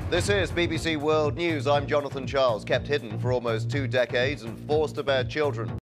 This is BBC World News. I'm Jonathan Charles, kept hidden for almost 2 decades and forced to bear children.